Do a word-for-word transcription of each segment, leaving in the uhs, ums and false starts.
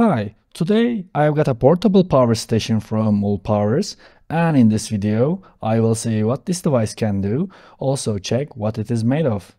Hi, today I've got a portable power station from ALLPOWERS, and in this video I will see what this device can do, also check what it is made of.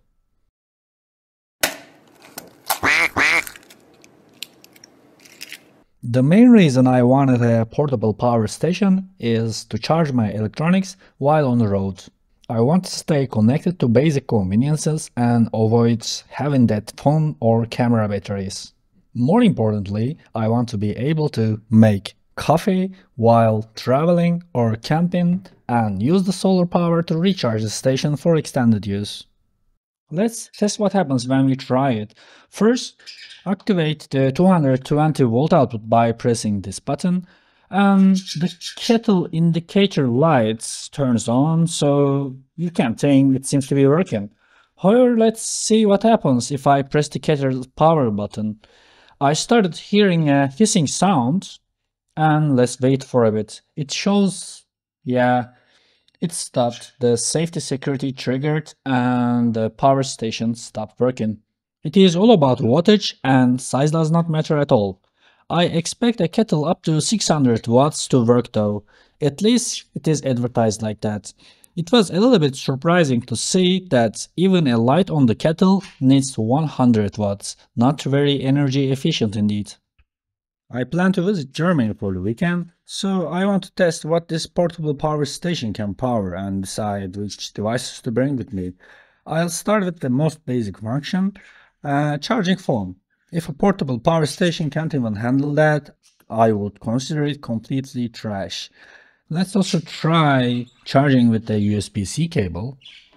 The main reason I wanted a portable power station is to charge my electronics while on the road. I want to stay connected to basic conveniences and avoid having dead phone or camera batteries. More importantly, I want to be able to make coffee while traveling or camping and use the solar power to recharge the station for extended use. Let's test what happens when we try it. First, activate the two hundred twenty volt output by pressing this button, and the kettle indicator lights turns on, so you can think it seems to be working. However, let's see what happens if I press the kettle power button. I started hearing a hissing sound, and let's wait for a bit. It shows, yeah, it stopped. The safety security triggered and the power station stopped working. It is all about wattage and size does not matter at all. I expect a kettle up to six hundred watts to work though. At least it is advertised like that. It was a little bit surprising to see that even a light on the kettle needs one hundred watts, not very energy efficient indeed. I plan to visit Germany for the weekend, so I want to test what this portable power station can power and decide which devices to bring with me. I'll start with the most basic function, uh, charging phone. If a portable power station can't even handle that, I would consider it completely trash. Let's also try charging with the U S B C cable.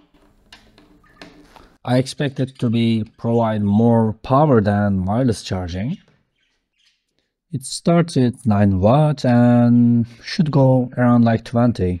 I expect it to be provide more power than wireless charging. It starts at nine watts and should go around like twenty.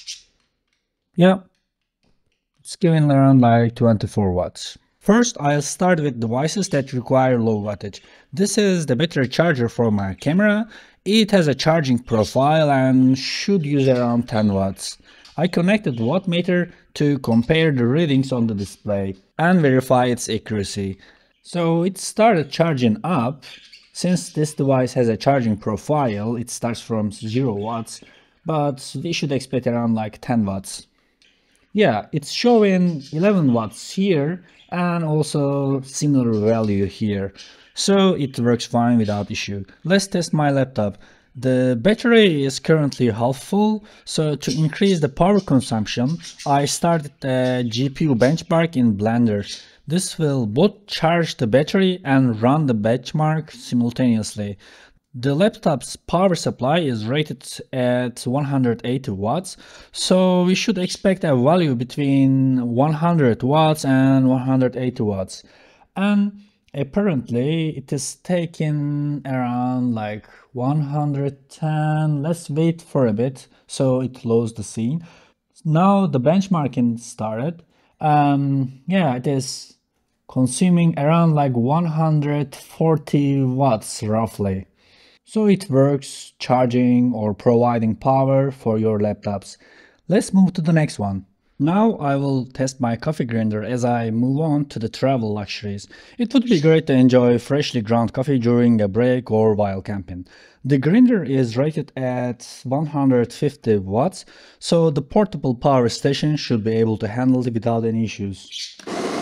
Yeah, it's giving around like twenty-four watts. First, I'll start with devices that require low wattage. This is the battery charger for my camera. It has a charging profile and should use around ten watts. I connected wattmeter to compare the readings on the display and verify its accuracy. So it started charging up. Since this device has a charging profile, it starts from zero watts, but we should expect around like ten watts. Yeah, it's showing eleven watts here and also similar value here. So it works fine without issue. Let's test my laptop. The battery is currently half full, so to increase the power consumption, I started a G P U benchmark in Blender. This will both charge the battery and run the benchmark simultaneously. The laptop's power supply is rated at one hundred eighty watts, so we should expect a value between one hundred watts and one hundred eighty watts. And apparently it is taking around like one hundred ten. Let's wait for a bit so it loads the scene. Now the benchmarking started. Um, yeah, it is consuming around like one hundred forty watts roughly. So it works charging or providing power for your laptops. Let's move to the next one. Now I will test my coffee grinder as I move on to the travel luxuries. It would be great to enjoy freshly ground coffee during a break or while camping. The grinder is rated at one hundred fifty watts, so the portable power station should be able to handle it without any issues.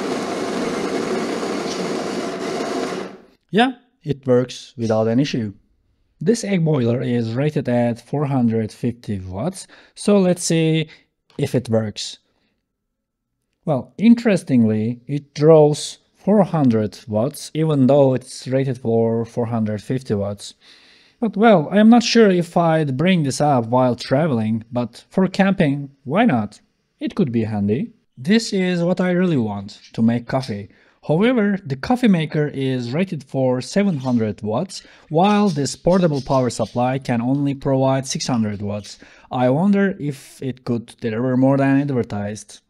Yeah, it works without an issue. This egg boiler is rated at four hundred fifty watts, so let's see if it works. Well, interestingly, it draws four hundred watts even though it's rated for four hundred fifty watts. But well, I'm not sure if I'd bring this up while traveling, but for camping, why not? It could be handy. This is what I really want, to make coffee. However, the coffee maker is rated for seven hundred watts, while this portable power supply can only provide six hundred watts. I wonder if it could deliver more than advertised.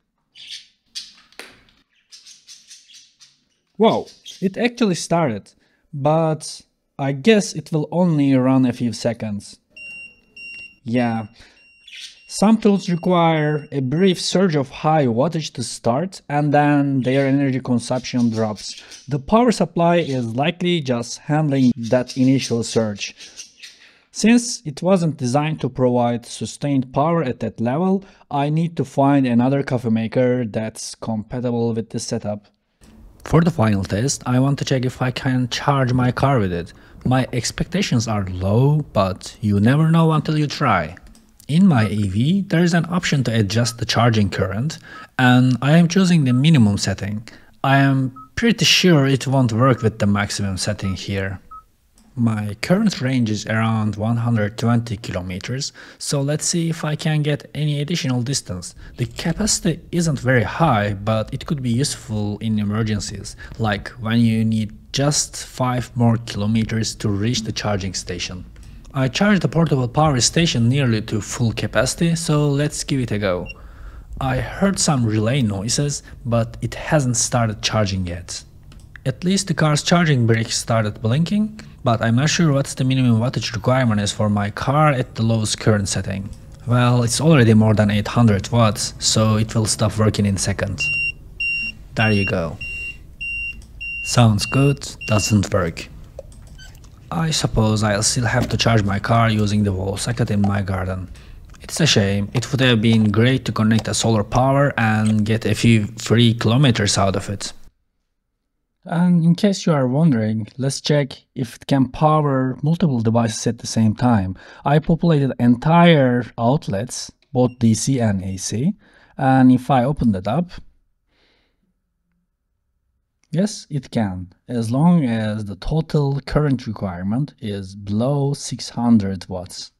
Wow, it actually started, but I guess it will only run a few seconds. Yeah, Some tools require a brief surge of high wattage to start, and then their energy consumption drops. The power supply is likely just handling that initial surge. Since it wasn't designed to provide sustained power at that level, I need to find another coffee maker that's compatible with this setup. For the final test, I want to check if I can charge my car with it. My expectations are low, but you never know until you try. In my E V, there is an option to adjust the charging current, and I am choosing the minimum setting. I am pretty sure it won't work with the maximum setting here. My current range is around one hundred twenty kilometers, so let's see if I can get any additional distance. The capacity isn't very high, but it could be useful in emergencies, like when you need just five more kilometers to reach the charging station. I charged the portable power station nearly to full capacity, so let's give it a go. I heard some relay noises, but it hasn't started charging yet. At least the car's charging brick started blinking, but I'm not sure what's the minimum wattage requirement is for my car at the lowest current setting. Well, it's already more than eight hundred watts, so it will stop working in seconds. There you go. Sounds good, doesn't work. I suppose I'll still have to charge my car using the wall socket in my garden. It's a shame, it would have been great to connect a solar power and get a few free kilometers out of it. And in case you are wondering, let's check if it can power multiple devices at the same time. I populated entire outlets, both D C and A C, and if I open that up, yes, it can, as long as the total current requirement is below six hundred watts.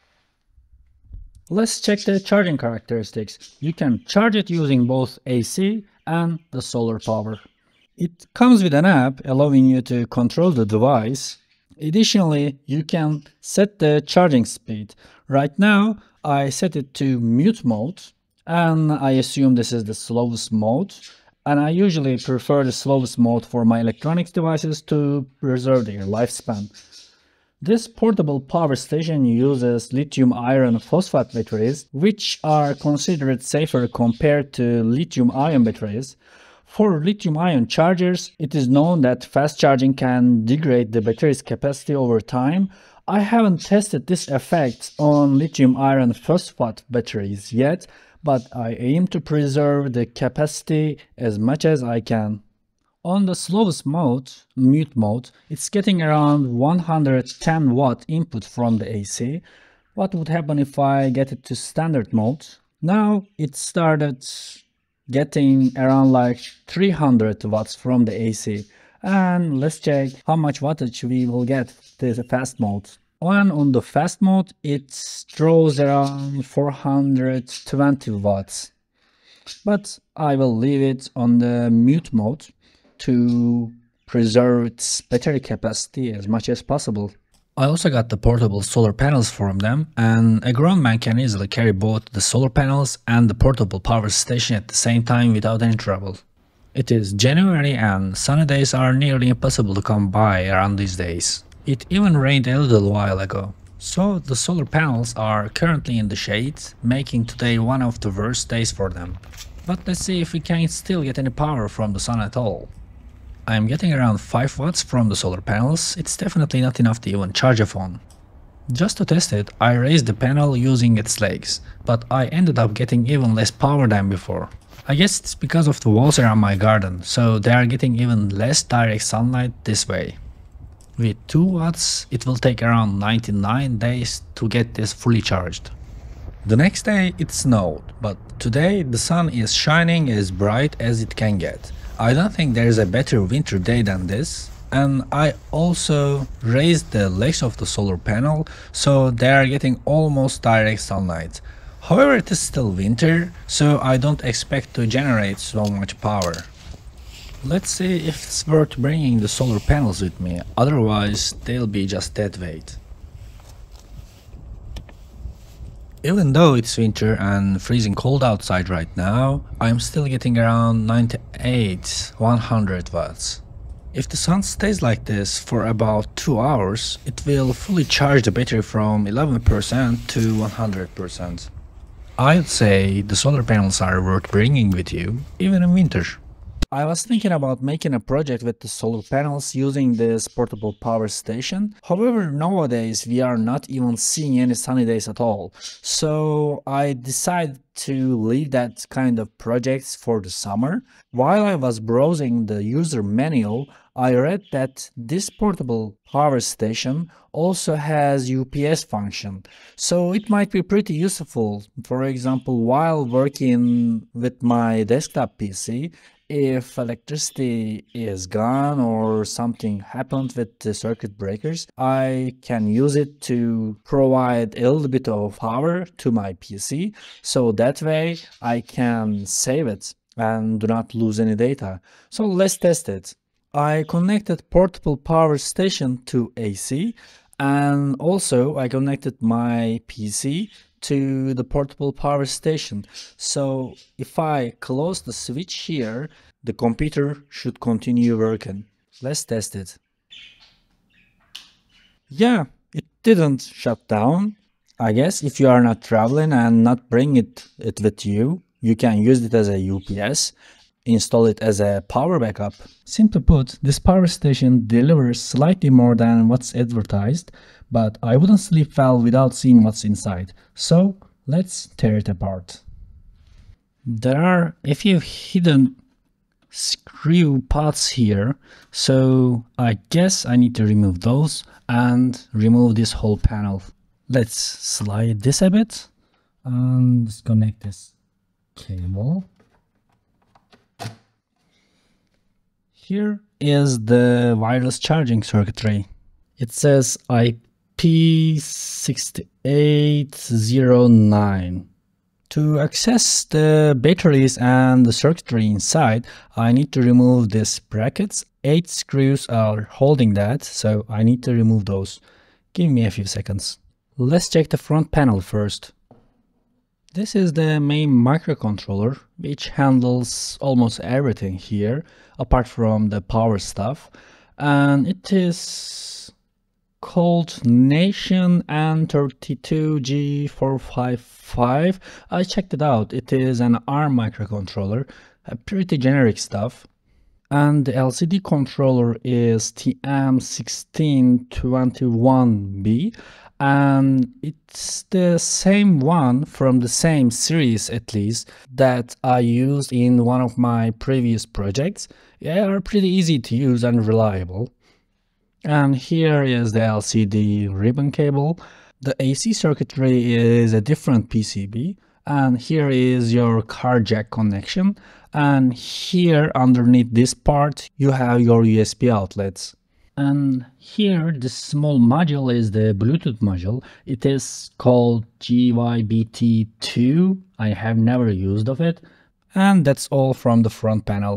Let's check the charging characteristics. You can charge it using both A C and the solar power. It comes with an app allowing you to control the device. Additionally, you can set the charging speed. Right now, I set it to mute mode, and I assume this is the slowest mode. And I usually prefer the slowest mode for my electronics devices to preserve their lifespan. This portable power station uses lithium iron phosphate batteries, which are considered safer compared to lithium ion batteries. For lithium-ion chargers, it is known that fast charging can degrade the battery's capacity over time. I haven't tested this effect on lithium iron phosphate batteries yet, but I aim to preserve the capacity as much as I can. On the slowest mode, mute mode, it's getting around one hundred ten watt input from the A C. What would happen if I get it to standard mode? Now it started getting around like three hundred watts from the A C, and let's check how much wattage we will get to the fast mode. And on the fast mode it draws around four hundred twenty watts, but I will leave it on the mute mode to preserve its battery capacity as much as possible. I also got the portable solar panels from them, and a grown man can easily carry both the solar panels and the portable power station at the same time without any trouble. It is January and sunny days are nearly impossible to come by around these days. It even rained a little while ago. So the solar panels are currently in the shade, making today one of the worst days for them. But let's see if we can still get any power from the sun at all. I am getting around five watts from the solar panels. It's definitely not enough to even charge a phone. Just to test it, I raised the panel using its legs, but I ended up getting even less power than before. I guess it's because of the walls around my garden, so they are getting even less direct sunlight this way. With two watts, it will take around ninety-nine days to get this fully charged. The next day it snowed, but today the sun is shining as bright as it can get. I don't think there is a better winter day than this, and I also raised the legs of the solar panel so they are getting almost direct sunlight. However, it is still winter, so I don't expect to generate so much power. Let's see if it's worth bringing the solar panels with me, otherwise they'll be just dead weight. Even though it's winter and freezing cold outside right now, I'm still getting around ninety-eight, one hundred watts. If the sun stays like this for about two hours, it will fully charge the battery from eleven percent to one hundred percent. I'd say the solar panels are worth bringing with you, even in winter. I was thinking about making a project with the solar panels using this portable power station. However, nowadays we are not even seeing any sunny days at all. So I decided to leave that kind of projects for the summer. While I was browsing the user manual, I read that this portable power station also has U P S function. So it might be pretty useful. For example, while working with my desktop P C, if electricity is gone or something happened with the circuit breakers, I can use it to provide a little bit of power to my P C. So that way I can save it and do not lose any data. So let's test it. I connected portable power station to A C, and also I connected my P C to the portable power station. So if I close the switch here, the computer should continue working. Let's test it. Yeah, it didn't shut down. I guess if you are not traveling and not bring it, it with you, you can use it as a U P S, install it as a power backup. Simply put, this power station delivers slightly more than what's advertised, but I wouldn't sleep well without seeing what's inside. So let's tear it apart. There are a few hidden screw parts here, so I guess I need to remove those and remove this whole panel. Let's slide this a bit and disconnect this cable. Here is the wireless charging circuitry. It says I P six eight zero nine. To access the batteries and the circuitry inside, I need to remove these brackets. Eight screws are holding that, so I need to remove those. Give me a few seconds. Let's check the front panel first. This is the main microcontroller, which handles almost everything here, apart from the power stuff. And it is called Nation N thirty-two G four fifty-five. I checked it out. It is an ARM microcontroller, a pretty generic stuff. And the L C D controller is T M one six two one B, and it's the same one from the same series, at least, that I used in one of my previous projects. They are pretty easy to use and reliable. And here is the L C D ribbon cable. The A C circuitry is a different P C B. And here is your car jack connection. And here underneath this part, you have your U S B outlets. And here, this small module is the Bluetooth module. It is called G Y B T two. I have never used of it. And that's all from the front panel.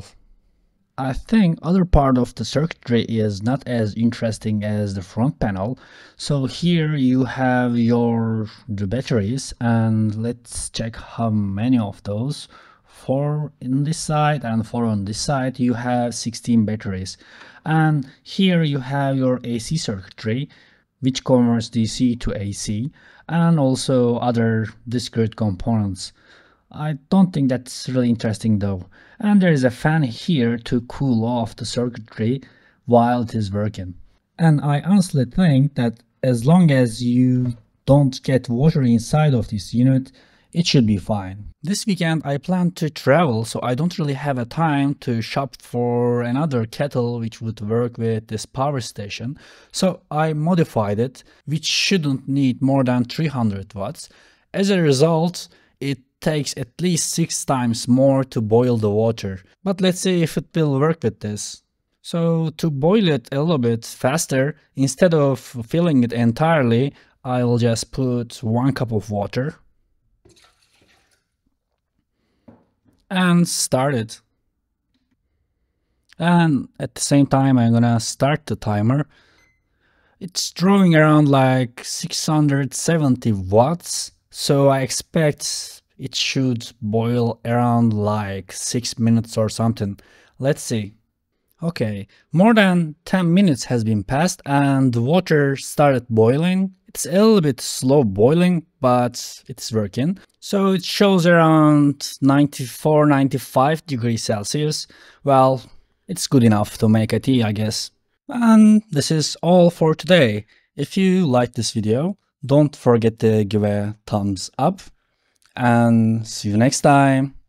I think other part of the circuitry is not as interesting as the front panel. So here you have your the batteries, and let's check how many of those. Four in this side and four on this side. You have sixteen batteries. And here you have your A C circuitry, which converts D C to A C, and also other discrete components. I don't think that's really interesting though. And there is a fan here to cool off the circuitry while it is working. And I honestly think that as long as you don't get water inside of this unit, it should be fine. This weekend I plan to travel, so I don't really have a time to shop for another kettle which would work with this power station. So I modified it, which shouldn't need more than three hundred watts. As a result, it takes at least six times more to boil the water. But let's see if it will work with this. So to boil it a little bit faster, instead of filling it entirely, I'll just put one cup of water and start it. And at the same time, I'm gonna start the timer. It's drawing around like six hundred seventy watts, so I expect it should boil around like six minutes or something. Let's see. Okay, more than ten minutes has been passed and the water started boiling. It's a little bit slow boiling, but it's working. So it shows around ninety-four, ninety-five degrees Celsius. Well, it's good enough to make a tea, I guess. And this is all for today. If you like this video, don't forget to give a thumbs up and see you next time.